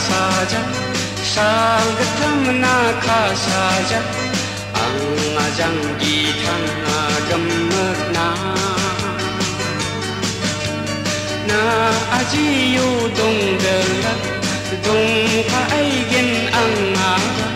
saja sagathamna kha saja angajang githang gamna na ajiyu dong de dong kha ai gen anga